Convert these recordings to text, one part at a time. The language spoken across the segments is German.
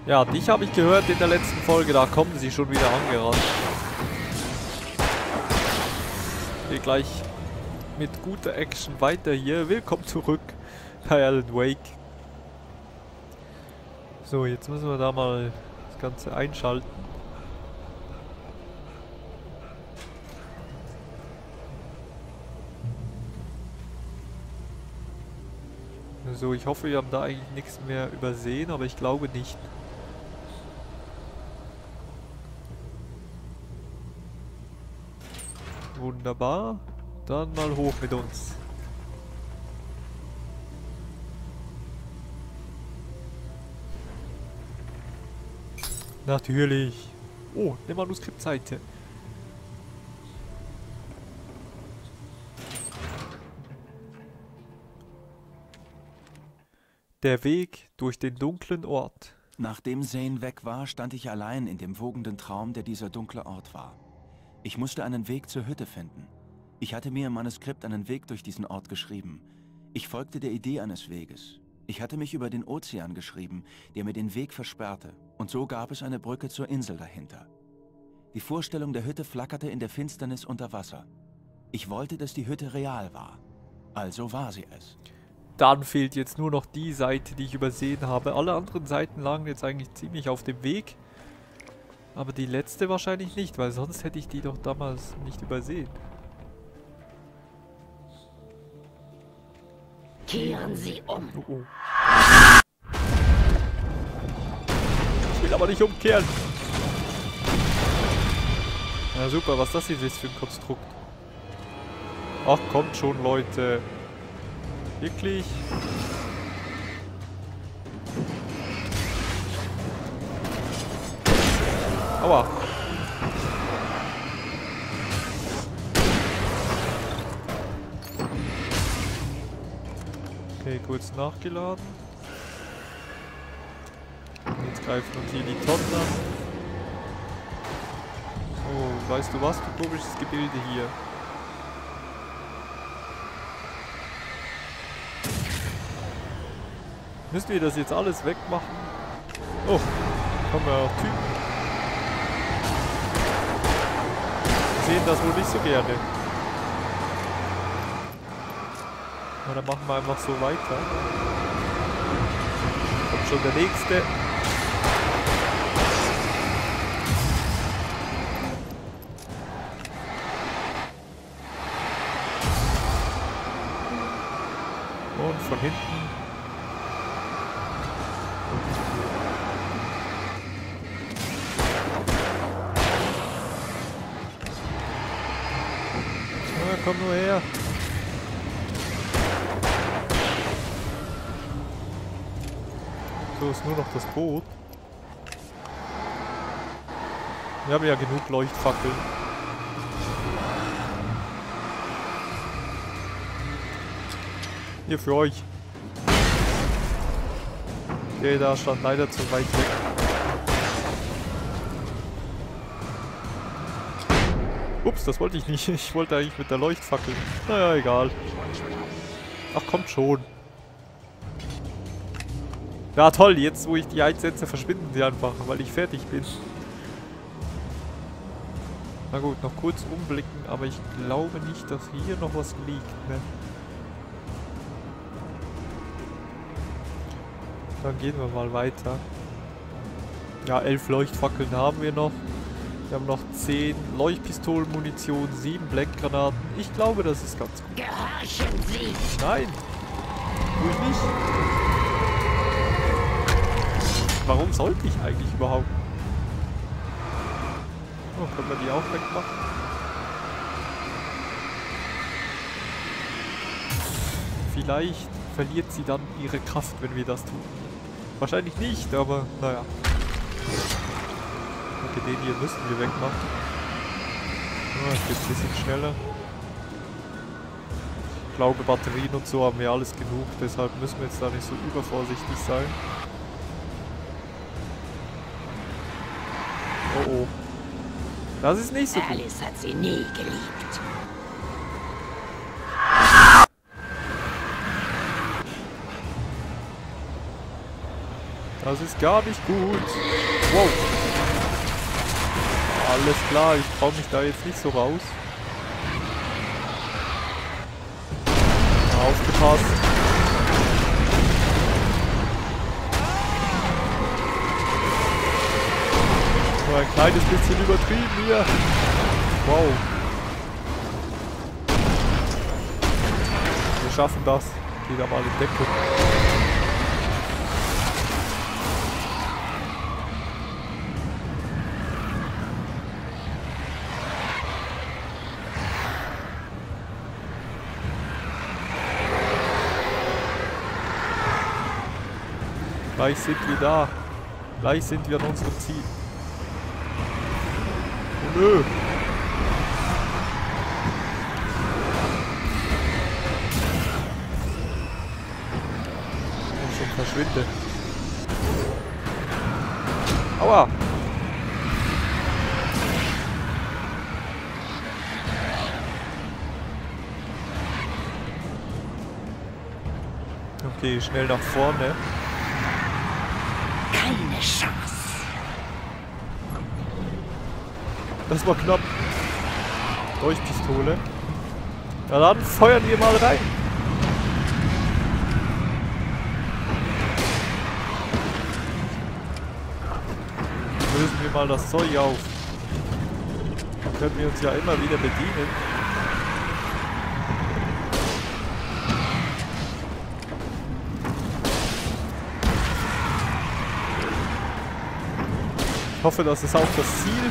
Ja, dich habe ich gehört in der letzten Folge, da kommen sie schon wieder angerannt. Geht gleich mit guter Action weiter hier. Willkommen zurück bei Alan Wake. So, jetzt müssen wir da mal das Ganze einschalten. So, ich hoffe, wir haben da eigentlich nichts mehr übersehen, aber ich glaube nicht. Wunderbar. Dann mal hoch mit uns. Natürlich. Oh, eine Manuskriptseite. Der Weg durch den dunklen Ort. Nachdem Zane weg war, stand ich allein in dem wogenden Traum, der dieser dunkle Ort war. Ich musste einen Weg zur Hütte finden. Ich hatte mir im Manuskript einen Weg durch diesen Ort geschrieben. Ich folgte der Idee eines Weges. Ich hatte mich über den Ozean geschrieben, der mir den Weg versperrte. Und so gab es eine Brücke zur Insel dahinter. Die Vorstellung der Hütte flackerte in der Finsternis unter Wasser. Ich wollte, dass die Hütte real war. Also war sie es. Dann fehlt jetzt nur noch die Seite, die ich übersehen habe. Alle anderen Seiten lagen jetzt eigentlich ziemlich auf dem Weg. Aber die letzte wahrscheinlich nicht, weil sonst hätte ich die doch damals nicht übersehen. Kehren Sie um. Oh, oh. Ich will aber nicht umkehren. Na super, was das hier ist für ein Konstrukt. Ach, kommt schon, Leute. Wirklich? Aua. Okay, kurz nachgeladen. Jetzt greifen uns hier die Tonnen an. Oh, weißt du was? Du komisches Gebilde hier. Müssen wir das jetzt alles wegmachen? Oh, haben wir auch Typen. Die sehen das wohl nicht so gerne. Aber dann machen wir einfach so weiter. Kommt schon der nächste. Und von hinten. Ja, komm nur her. So ist nur noch das Boot. Wir haben ja genug Leuchtfackeln. Hier für euch. Der da stand leider zu weit weg. Ups, das wollte ich nicht. Ich wollte eigentlich mit der Leuchtfackel. Naja, egal. Ach, kommt schon. Ja, toll. Jetzt, wo ich die einsetze, verschwinden sie einfach, weil ich fertig bin. Na gut, noch kurz umblicken, aber ich glaube nicht, dass hier noch was liegt, ne? Dann gehen wir mal weiter. Ja, 11 Leuchtfackeln haben wir noch. Wir haben noch 10 Leuchtpistolen, Munition, 7 Blendgranaten. Ich glaube, das ist ganz gut. Gehorchen Sie! Nein! Tue ich nicht. Warum sollte ich eigentlich überhaupt? Oh, können wir die auch wegmachen? Vielleicht verliert sie dann ihre Kraft, wenn wir das tun. Wahrscheinlich nicht, aber naja. Okay, den hier müssen wir wegmachen. Oh, es geht ein bisschen schneller. Ich glaube, Batterien und so haben wir alles genug, deshalb müssen wir jetzt da nicht so übervorsichtig sein. Oh oh. Das ist nicht so gut. Alice hat sie nie geliebt. Das ist gar nicht gut. Wow. Alles klar, ich traue mich da jetzt nicht so raus. Aufgepasst. Nur ein kleines bisschen übertrieben hier. Wow. Wir schaffen das. Geh da mal in Deckung. Gleich sind wir da. Gleich sind wir an unserem Ziel. Oh nö. Und schon verschwinde. Aua. Okay, schnell nach vorne. Keine Chance. Das war knapp. Leuchtpistole. Na dann feuern wir mal rein. Lösen wir mal das Zeug auf. Dann können wir uns ja immer wieder bedienen. Ich hoffe, das ist auch das Ziel.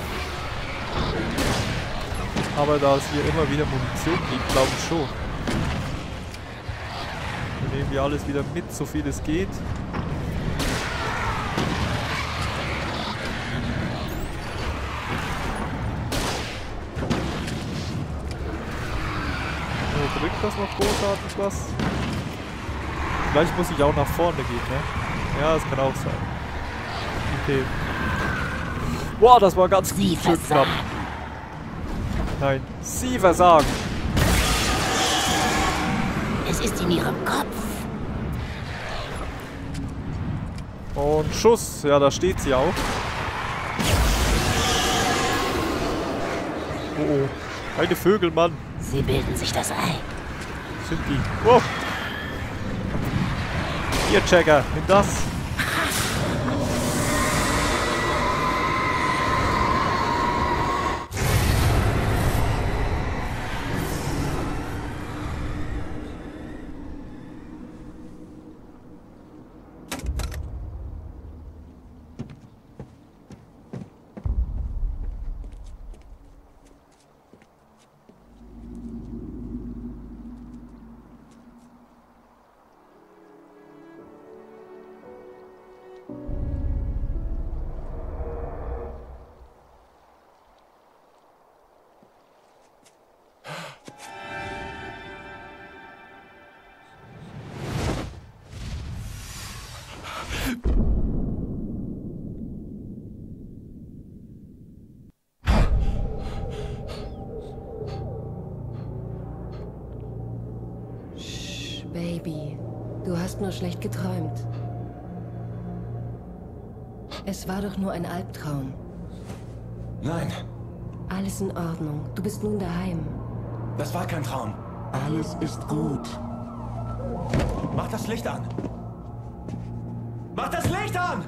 Aber da es hier immer wieder Munition gibt, glaube ich schon. Dann nehmen wir alles wieder mit, so viel es geht. So, bringt das noch großartig was? Vielleicht muss ich auch nach vorne gehen, ne? Ja, das kann auch sein. Okay. Boah, das war ganz schön knapp. Nein, Sie versagen. Es ist in ihrem Kopf. Und Schuss. Ja, da steht sie auch. Oh, oh. Keine Vögel, Mann. Sie bilden sich das ein. Sind die. Oh. Hier, Checker. Nimm das. Baby, du hast nur schlecht geträumt. Es war doch nur ein Albtraum. Nein, Alles in Ordnung. Du bist nun daheim. das war kein Traum. Alles ist gut. Mach das Licht an! Mach das Licht an!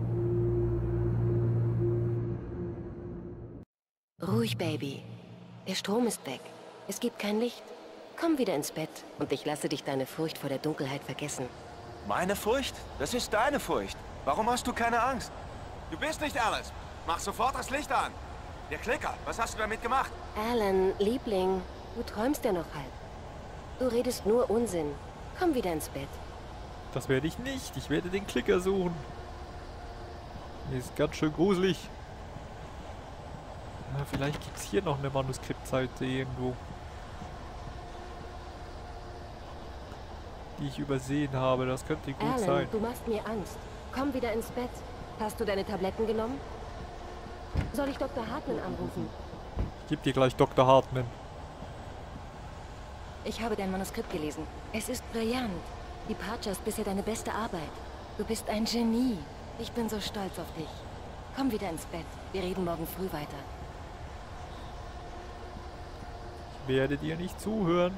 Ruhig, Baby. Der Strom ist weg. Es gibt kein Licht. Komm wieder ins Bett und ich lasse dich deine Furcht vor der Dunkelheit vergessen. Meine Furcht? Das ist deine Furcht. Warum hast du keine Angst? Du bist nicht Alice. Mach sofort das Licht an. Der Klicker, was hast du damit gemacht? Alan, Liebling, du träumst ja noch halb. Du redest nur Unsinn. Komm wieder ins Bett. Das werde ich nicht. Ich werde den Klicker suchen. Mir ist ganz schön gruselig. Ja, vielleicht gibt es hier noch eine Manuskriptseite irgendwo, die ich übersehen habe. Das könnte gut Alan, sein. du machst mir Angst. Komm wieder ins Bett. Hast du deine Tabletten genommen? Soll ich Dr. Hartman anrufen? Ich gebe dir gleich Dr. Hartman. Ich habe dein Manuskript gelesen. Es ist brillant. Departure ist bisher deine beste Arbeit. Du bist ein Genie. Ich bin so stolz auf dich. Komm wieder ins Bett. Wir reden morgen früh weiter. Ich werde dir nicht zuhören.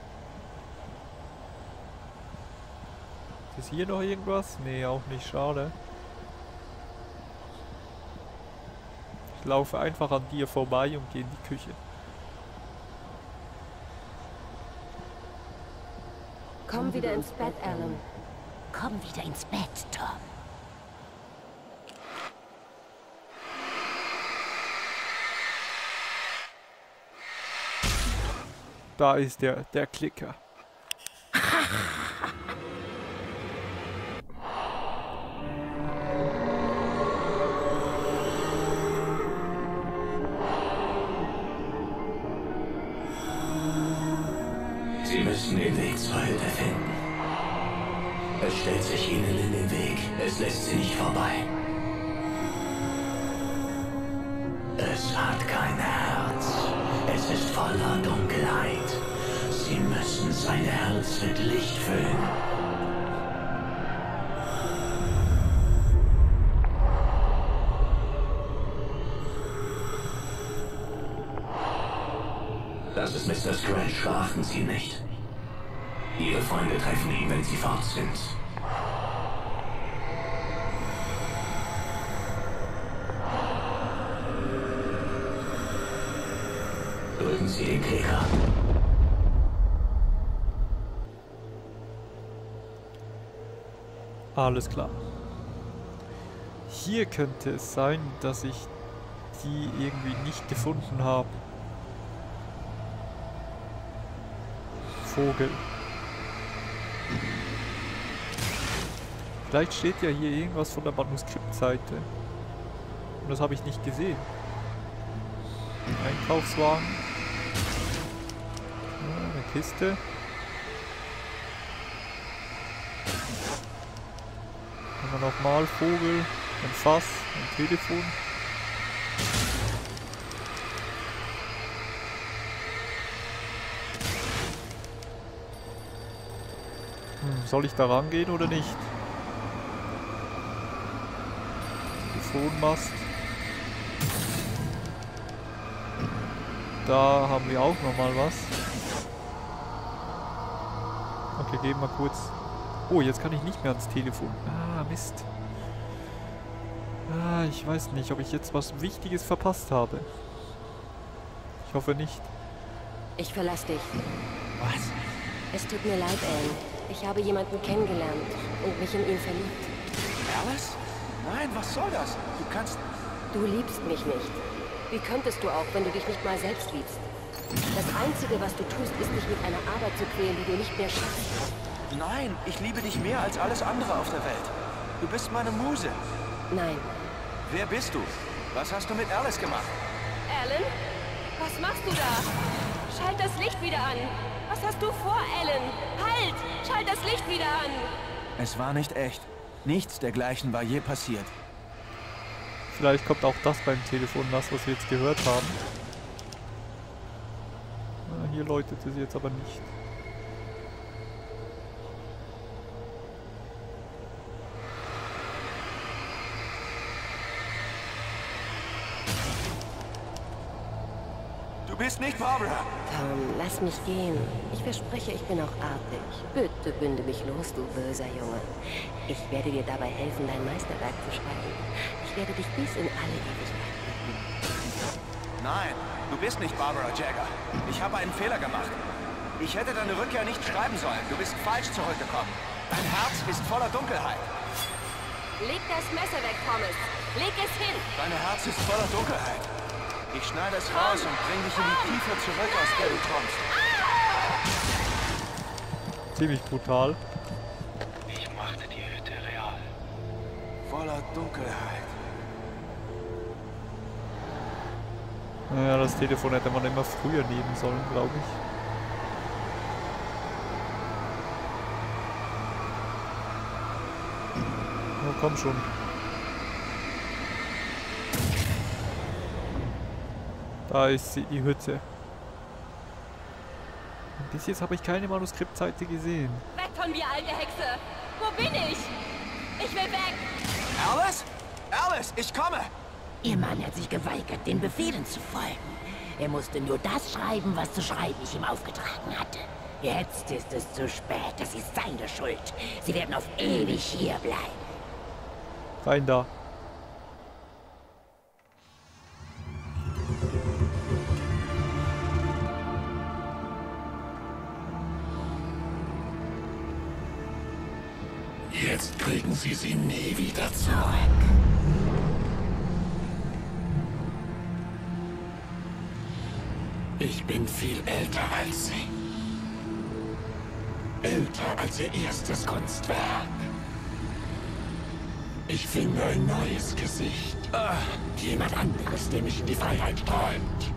Ist hier noch irgendwas? Nee, auch nicht. Schade. Ich laufe einfach an dir vorbei und gehe in die Küche. Komm wieder ins Bett, Alan. Komm wieder ins Bett, Tom. Da ist der Klicker. Sie müssen den Weg zur Hütte finden. Es stellt sich ihnen in den Weg. Es lässt sie nicht vorbei. Es hat kein Herz. Es ist voller Dunkelheit. Sie müssen sein Herz mit Licht füllen. Das ist Mr. Scratch. Verachten Sie ihn nicht. Ihre Freunde treffen ihn, wenn sie fort sind. Drücken Sie den Klicker. Alles klar. Hier könnte es sein, dass ich die irgendwie nicht gefunden habe. Vogel. Vielleicht steht ja hier irgendwas von der Manuskriptseite. Und das habe ich nicht gesehen. Einkaufswagen. Ja, eine Kiste. Dann nochmal Vogel, ein Fass, ein Telefon. Soll ich da rangehen oder nicht? Telefonmast. Da haben wir auch nochmal was. Okay, gehen wir kurz. Oh, jetzt kann ich nicht mehr ans Telefon. Ah, Mist. Ah, ich weiß nicht, ob ich jetzt was Wichtiges verpasst habe. Ich hoffe nicht. Ich verlasse dich. Was? Es tut mir leid, Alan. Ich habe jemanden kennengelernt und mich in ihn verliebt. Alice? Nein, was soll das? Du kannst... Du liebst mich nicht. Wie könntest du auch, wenn du dich nicht mal selbst liebst? Das Einzige, was du tust, ist, dich mit einer Arbeit zu quälen, die du nicht mehr schaffst. Nein, ich liebe dich mehr als alles andere auf der Welt. Du bist meine Muse. Nein. Wer bist du? Was hast du mit Alice gemacht? Alan? Was machst du da? Schalt das Licht wieder an. Was hast du vor, Alan? Halt! Schalt das Licht wieder an! Es war nicht echt. Nichts dergleichen war je passiert. Vielleicht kommt auch das beim Telefon, das, was wir jetzt gehört haben. Ah, hier läutet es jetzt aber nicht. Du bist nicht Barbara. Tom, lass mich gehen. Ich verspreche, ich bin auch artig. Bitte binde mich los, du böser Junge. Ich werde dir dabei helfen, dein Meisterwerk zu schreiben. Ich werde dich bis in alle Ewigkeit lieben. Nein, du bist nicht Barbara Jagger. Ich habe einen Fehler gemacht. Ich hätte deine Rückkehr nicht schreiben sollen. Du bist falsch zurückgekommen. Dein Herz ist voller Dunkelheit. Leg das Messer weg, Thomas. Leg es hin. Dein Herz ist voller Dunkelheit. Ich schneide es raus und bring dich in die Tiefe zurück, aus der du kommst. Ziemlich brutal. Ich machte die Hütte real. Voller Dunkelheit. Naja, das Telefon hätte man immer früher nehmen sollen, glaube ich. Oh, komm schon. Da ist sie, die Hütte. Und bis jetzt habe ich keine Manuskriptseite gesehen. Weg von mir, alte Hexe. Wo bin ich? Ich will weg! Alice? Alice, ich komme! Ihr Mann hat sich geweigert, den Befehlen zu folgen. Er musste nur das schreiben, was zu schreiben ich ihm aufgetragen hatte. Jetzt ist es zu spät. Das ist seine Schuld. Sie werden auf ewig hier bleiben. Rein da. Jetzt kriegen Sie sie nie wieder zurück. Ich bin viel älter als Sie. Älter als Ihr erstes Kunstwerk. Ich finde ein neues Gesicht. Jemand anderes, der mich in die Freiheit träumt.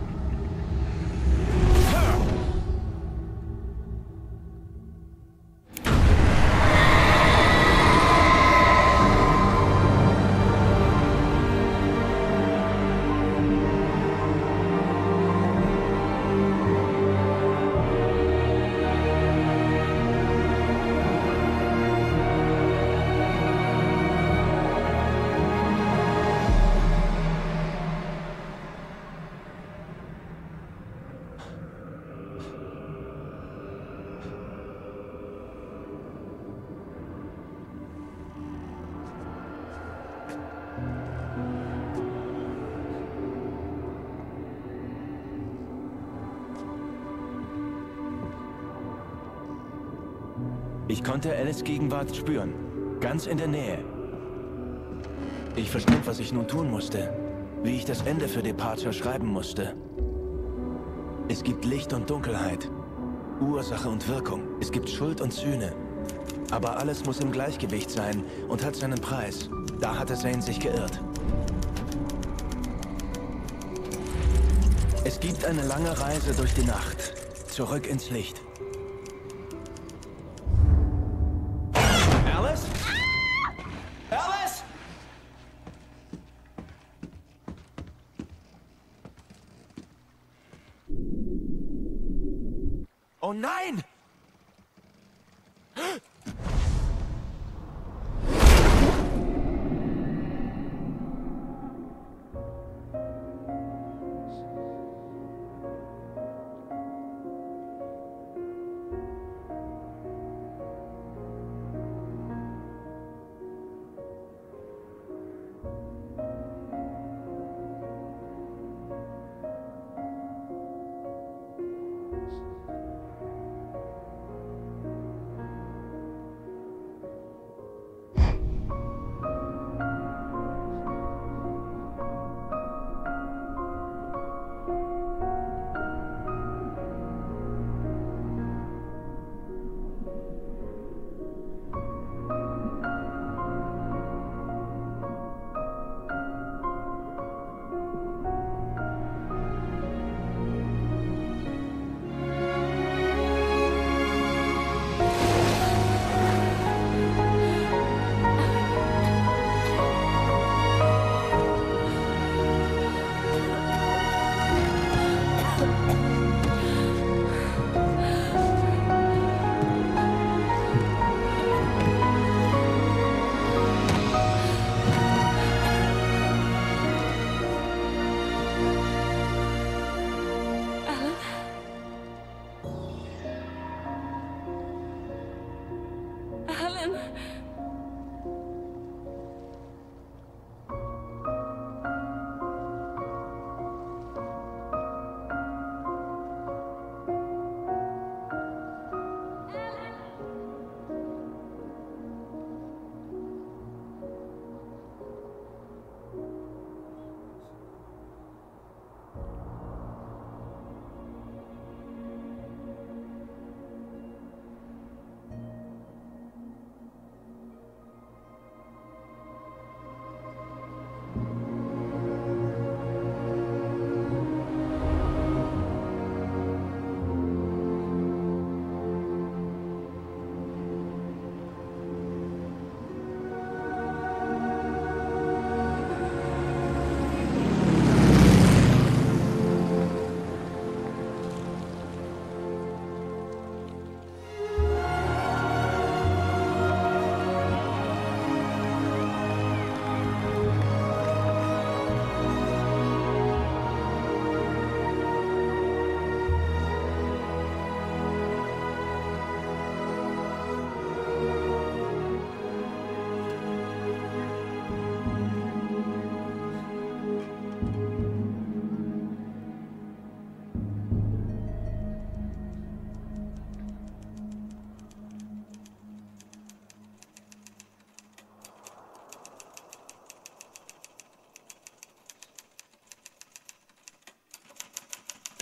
Ich konnte Alice Gegenwart spüren. Ganz in der Nähe. Ich verstand, was ich nun tun musste. Wie ich das Ende für Departure schreiben musste. Es gibt Licht und Dunkelheit. Ursache und Wirkung. Es gibt Schuld und Sühne. Aber alles muss im Gleichgewicht sein und hat seinen Preis. Da hatte Zane sich geirrt. Es gibt eine lange Reise durch die Nacht. Zurück ins Licht. Alice? Alice? Oh nein!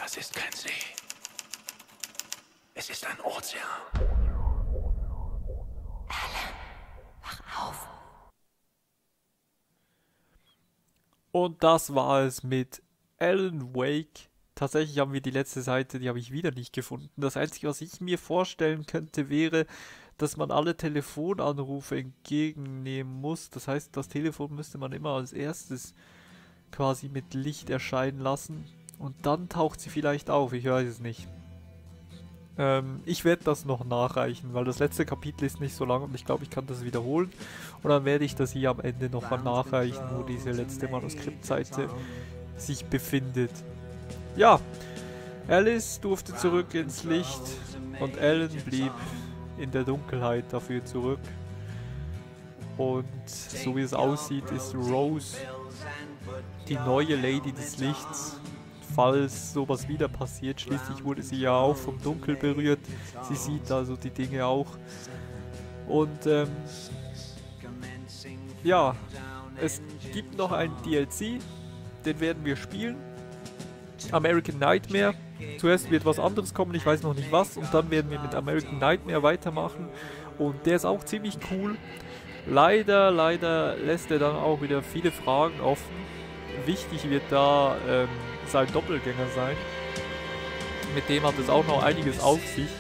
Das ist kein See. Es ist ein Ozean. Alan, wach auf. Und das war es mit Alan Wake. Tatsächlich haben wir die letzte Seite, die habe ich wieder nicht gefunden. Das Einzige, was ich mir vorstellen könnte, wäre, dass man alle Telefonanrufe entgegennehmen muss. Das heißt, das Telefon müsste man immer als erstes quasi mit Licht erscheinen lassen. Und dann taucht sie vielleicht auf, ich weiß es nicht. Ich werde das noch nachreichen, weil das letzte Kapitel ist nicht so lang und ich glaube, ich kann das wiederholen. Und dann werde ich das hier am Ende noch mal nachreichen, wo diese letzte Manuskriptseite sich befindet. Ja, Alice durfte zurück ins Licht und Alan blieb in der Dunkelheit dafür zurück. Und so wie es aussieht, ist Rose die neue Lady des Lichts. Falls sowas wieder passiert, schließlich wurde sie ja auch vom Dunkel berührt. Sie sieht also die Dinge auch. Und ja, es gibt noch einen DLC, den werden wir spielen. American Nightmare. Zuerst wird was anderes kommen, ich weiß noch nicht was. Und dann werden wir mit American Nightmare weitermachen. Und der ist auch ziemlich cool. Leider lässt er dann auch wieder viele Fragen offen. Wichtig wird da sein Doppelgänger sein. Mit dem hat es auch noch einiges auf sich.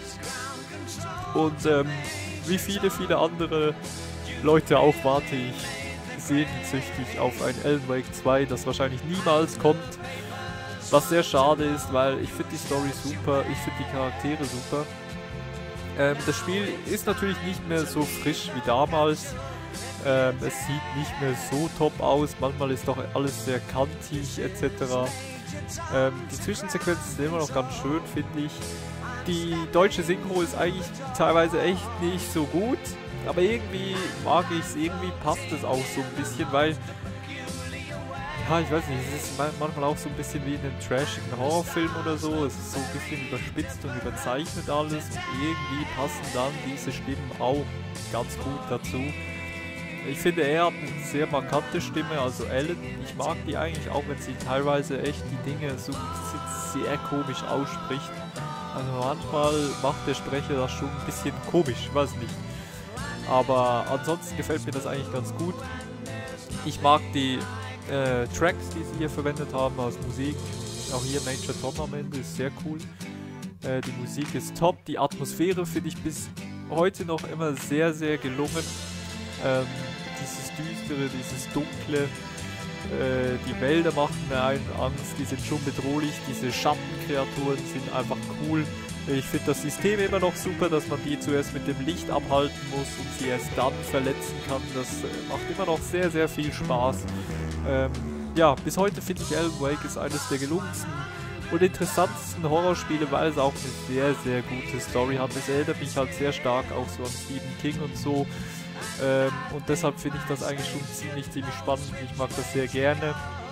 Und wie viele andere Leute auch warte ich sehnsüchtig auf ein Alan Wake 2, das wahrscheinlich niemals kommt. Was sehr schade ist, weil ich finde die Story super, ich finde die Charaktere super. Das Spiel ist natürlich nicht mehr so frisch wie damals. Es sieht nicht mehr so top aus, manchmal ist doch alles sehr kantig etc. Die Zwischensequenzen sind immer noch ganz schön, finde ich. Die deutsche Synchro ist eigentlich teilweise echt nicht so gut, aber irgendwie mag ich es, irgendwie passt es auch so ein bisschen, weil, ja, ich weiß nicht, es ist manchmal auch so ein bisschen wie in einem trashigen Horrorfilm oder so. Es ist so ein bisschen überspitzt und überzeichnet alles und irgendwie passen dann diese Stimmen auch ganz gut dazu. Ich finde, er hat eine sehr markante Stimme, also Alan. Ich mag die eigentlich, auch wenn sie teilweise echt die Dinge so sehr komisch ausspricht. Also manchmal macht der Sprecher das schon ein bisschen komisch, weiß nicht. Aber ansonsten gefällt mir das eigentlich ganz gut. Ich mag die Tracks, die sie hier verwendet haben als Musik. Auch hier Major Tom am Ende ist sehr cool. Die Musik ist top. Die Atmosphäre finde ich bis heute noch immer sehr, sehr gelungen. Dieses Düstere, dieses Dunkle, die Wälder machen mir einen Angst, die sind schon bedrohlich, diese Schattenkreaturen sind einfach cool. Ich finde das System immer noch super, dass man die zuerst mit dem Licht abhalten muss und sie erst dann verletzen kann. Das macht immer noch sehr, sehr viel Spaß. Ja, bis heute finde ich Alan Wake ist eines der gelungensten und interessantesten Horrorspiele, weil es auch eine sehr, sehr gute Story hat. Es erinnert mich halt sehr stark auch so an Stephen King und so. Und deshalb finde ich das eigentlich schon ziemlich spannend. Ich mag das sehr gerne.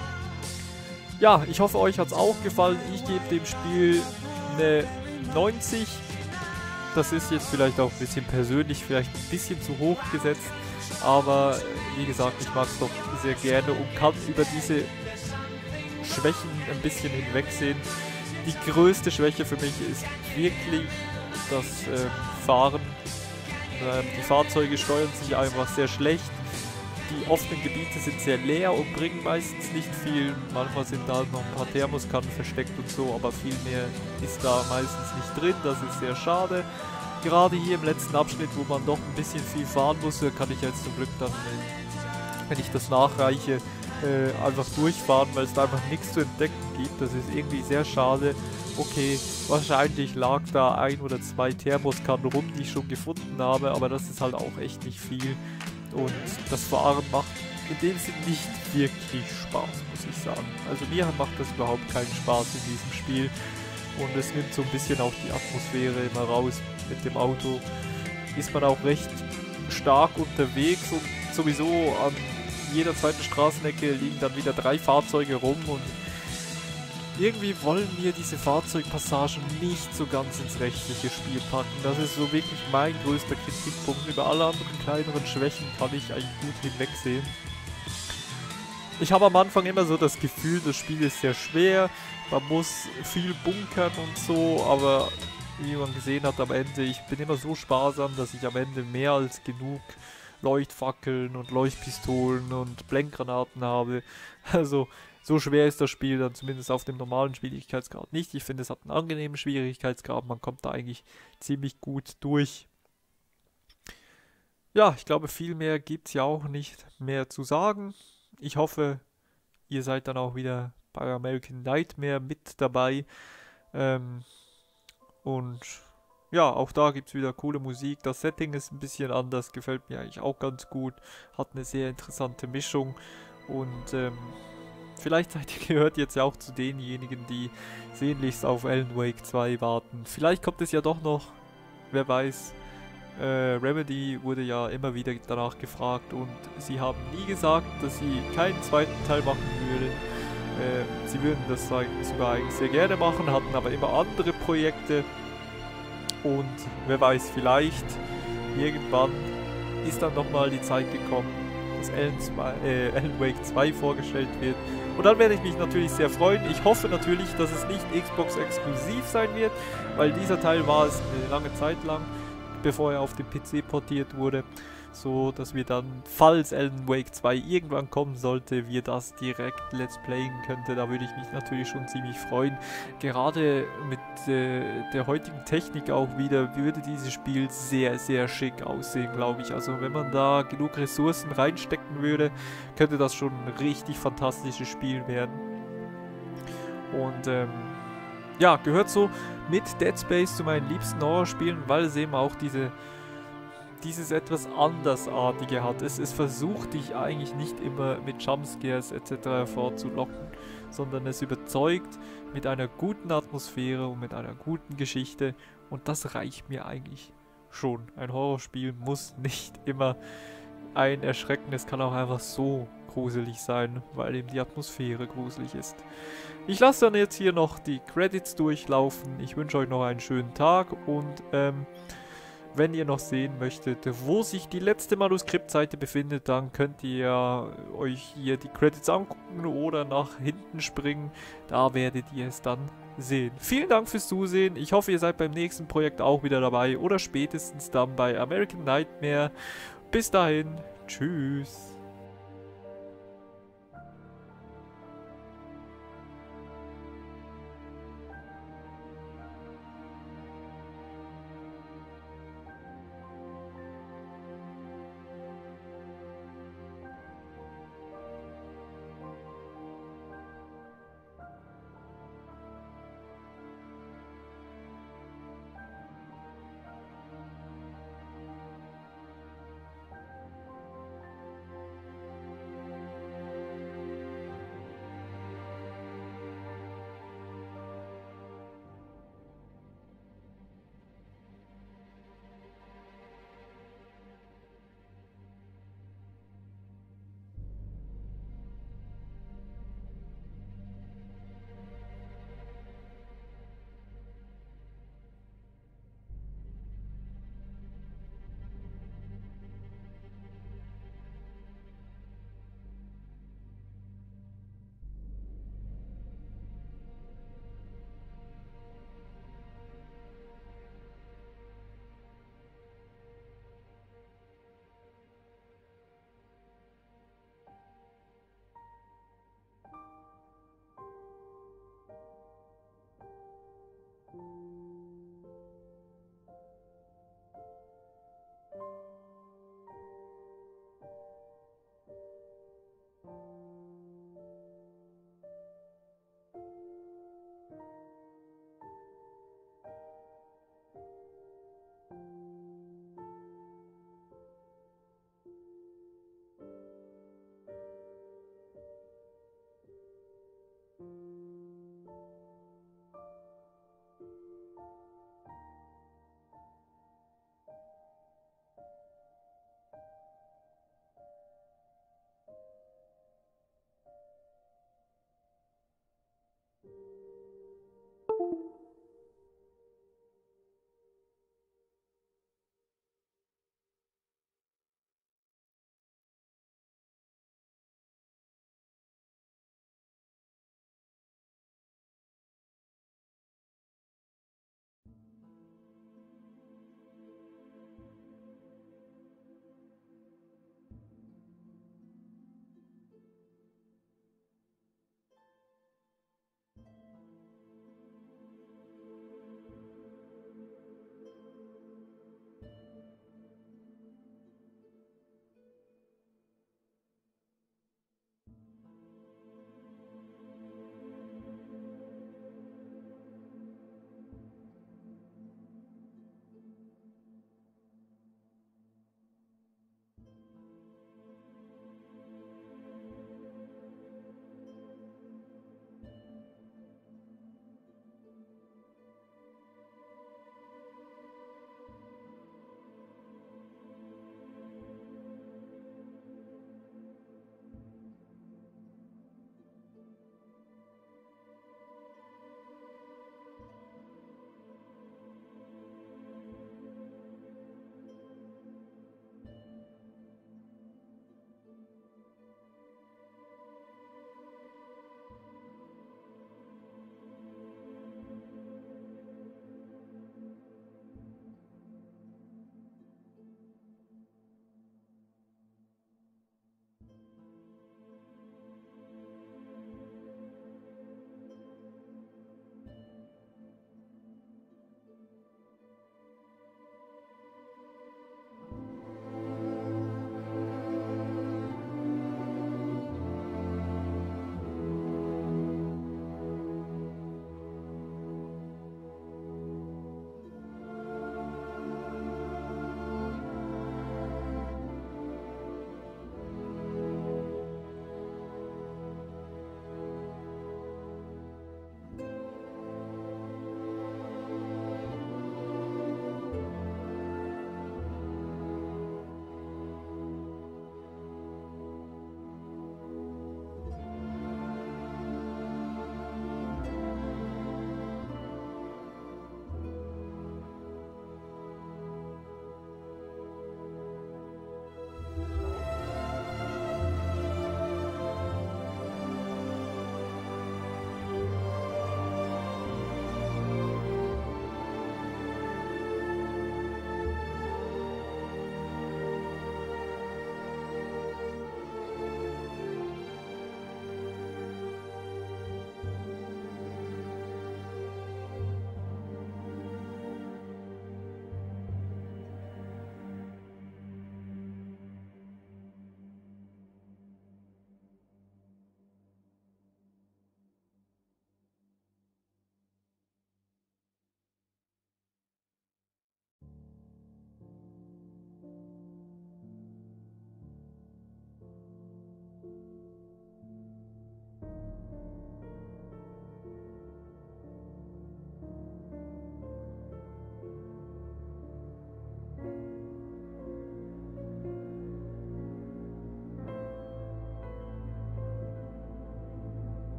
Ja, ich hoffe, euch hat es auch gefallen. Ich gebe dem Spiel eine 90. Das ist jetzt vielleicht auch ein bisschen persönlich, vielleicht ein bisschen zu hoch gesetzt. Aber wie gesagt, ich mag es doch sehr gerne und kann über diese Schwächen ein bisschen hinwegsehen. Die größte Schwäche für mich ist wirklich das Fahren. Die Fahrzeuge steuern sich einfach sehr schlecht. Die offenen Gebiete sind sehr leer und bringen meistens nicht viel. Manchmal sind da noch ein paar Thermoskannen versteckt und so, aber viel mehr ist da meistens nicht drin. Das ist sehr schade. Gerade hier im letzten Abschnitt, wo man doch ein bisschen viel fahren muss, kann ich jetzt zum Glück dann, wenn ich das nachreiche, einfach durchfahren, weil es da einfach nichts zu entdecken gibt. Das ist irgendwie sehr schade. Okay, wahrscheinlich lag da 1 oder 2 Thermoskannen rum, die ich schon gefunden habe, aber das ist halt auch echt nicht viel. Und das Fahren macht in dem Sinne nicht wirklich Spaß, muss ich sagen. Also mir macht das überhaupt keinen Spaß in diesem Spiel. Und es nimmt so ein bisschen auch die Atmosphäre immer raus. Mit dem Auto ist man auch recht stark unterwegs und sowieso an jeder zweiten Straßenecke liegen dann wieder 3 Fahrzeuge rum und irgendwie wollen mir diese Fahrzeugpassagen nicht so ganz ins rechtliche Spiel packen. Das ist so wirklich mein größter Kritikpunkt. Über alle anderen kleineren Schwächen kann ich eigentlich gut hinwegsehen. Ich habe am Anfang immer so das Gefühl, das Spiel ist sehr schwer, man muss viel bunkern und so, aber wie man gesehen hat am Ende, ich bin immer so sparsam, dass ich am Ende mehr als genug Leuchtfackeln und Leuchtpistolen und Blendgranaten habe. Also so schwer ist das Spiel dann zumindest auf dem normalen Schwierigkeitsgrad nicht. Ich finde, es hat einen angenehmen Schwierigkeitsgrad, man kommt da eigentlich ziemlich gut durch. Ja, ich glaube, viel mehr gibt es ja auch nicht mehr zu sagen. Ich hoffe, ihr seid dann auch wieder bei American Nightmare mit dabei. Und ja, auch da gibt es wieder coole Musik. Das Setting ist ein bisschen anders, gefällt mir eigentlich auch ganz gut. Hat eine sehr interessante Mischung. Und vielleicht gehört jetzt ja auch zu denjenigen, die sehnlichst auf Alan Wake 2 warten. Vielleicht kommt es ja doch noch, wer weiß. Remedy wurde ja immer wieder danach gefragt und sie haben nie gesagt, dass sie keinen zweiten Teil machen würden. Sie würden das sogar eigentlich sehr gerne machen, hatten aber immer andere Projekte und wer weiß, vielleicht irgendwann ist dann nochmal die Zeit gekommen, dass Alan Wake 2 vorgestellt wird. Und dann werde ich mich natürlich sehr freuen. Ich hoffe natürlich, dass es nicht Xbox-exklusiv sein wird, weil dieser Teil war es eine lange Zeit lang, bevor er auf den PC portiert wurde, so dass wir dann, falls Alan Wake 2 irgendwann kommen sollte, wir das direkt Let's Playen könnte. Da würde ich mich natürlich schon ziemlich freuen. Gerade mit der heutigen Technik auch wieder, würde dieses Spiel sehr, sehr schick aussehen, glaube ich. Also wenn man da genug Ressourcen reinstecken würde, könnte das schon ein richtig fantastisches Spiel werden. Und ja, gehört so mit Dead Space zu meinen liebsten Horrorspielen, weil es eben auch dieses etwas Andersartige hat. Es versucht dich eigentlich nicht immer mit Jumpscares etc. hervorzulocken, sondern es überzeugt mit einer guten Atmosphäre und mit einer guten Geschichte und das reicht mir eigentlich schon. Ein Horrorspiel muss nicht immer einen erschrecken, es kann auch einfach so gruselig sein, weil eben die Atmosphäre gruselig ist. Ich lasse dann jetzt hier noch die Credits durchlaufen. Ich wünsche euch noch einen schönen Tag und wenn ihr noch sehen möchtet, wo sich die letzte Manuskriptseite befindet, dann könnt ihr euch hier die Credits angucken oder nach hinten springen. Da werdet ihr es dann sehen. Vielen Dank fürs Zusehen. Ich hoffe, ihr seid beim nächsten Projekt auch wieder dabei oder spätestens dann bei American Nightmare. Bis dahin, tschüss.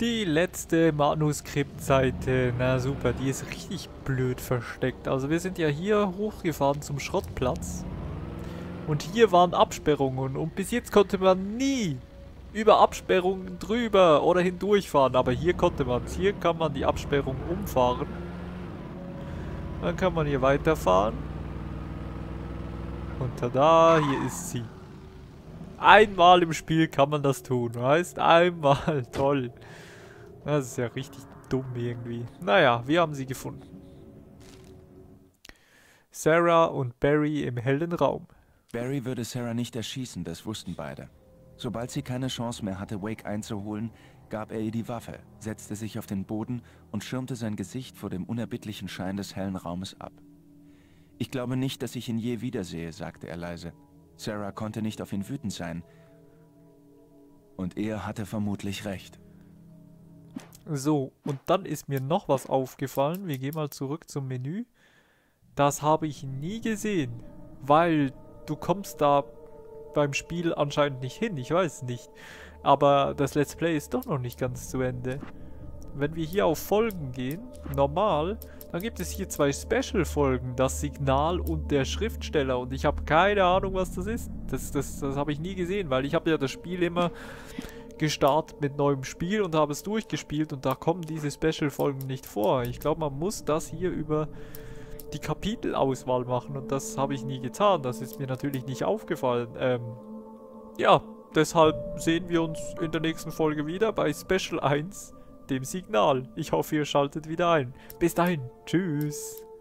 Die letzte Manuskriptseite. Na super, die ist richtig blöd versteckt. Also wir sind ja hier hochgefahren zum Schrottplatz. Und hier waren Absperrungen. Und bis jetzt konnte man nie über Absperrungen drüber oder hindurchfahren. Aber hier konnte man es. Hier kann man die Absperrung umfahren. Dann kann man hier weiterfahren. Und tada, hier ist sie. Einmal im Spiel kann man das tun, weißt? Einmal, toll. Das ist ja richtig dumm irgendwie. Naja, wir haben sie gefunden. Sarah und Barry im hellen Raum. Barry würde Sarah nicht erschießen, das wussten beide. Sobald sie keine Chance mehr hatte, Wake einzuholen, gab er ihr die Waffe, setzte sich auf den Boden und schirmte sein Gesicht vor dem unerbittlichen Schein des hellen Raumes ab. »Ich glaube nicht, dass ich ihn je wiedersehe«, sagte er leise. Sarah konnte nicht auf ihn wütend sein. Und er hatte vermutlich recht. So, und dann ist mir noch was aufgefallen. Wir gehen mal zurück zum Menü. Das habe ich nie gesehen, weil du kommst da beim Spiel anscheinend nicht hin. Ich weiß nicht. Aber das Let's Play ist doch noch nicht ganz zu Ende. Wenn wir hier auf Folgen gehen, normal, dann gibt es hier 2 Special-Folgen, das Signal und der Schriftsteller. Und ich habe keine Ahnung, was das ist. Das habe ich nie gesehen, weil ich habe ja das Spiel immer gestartet mit neuem Spiel und habe es durchgespielt und da kommen diese Special-Folgen nicht vor. Ich glaube, man muss das hier über die Kapitelauswahl machen und das habe ich nie getan. Das ist mir natürlich nicht aufgefallen. Ja, deshalb sehen wir uns in der nächsten Folge wieder bei Special 1, dem Signal. Ich hoffe, ihr schaltet wieder ein. Bis dahin. Tschüss.